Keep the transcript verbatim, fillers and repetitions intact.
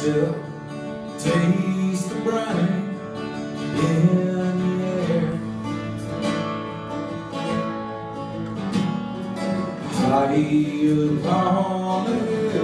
still taste the brine in the air. High upon the hill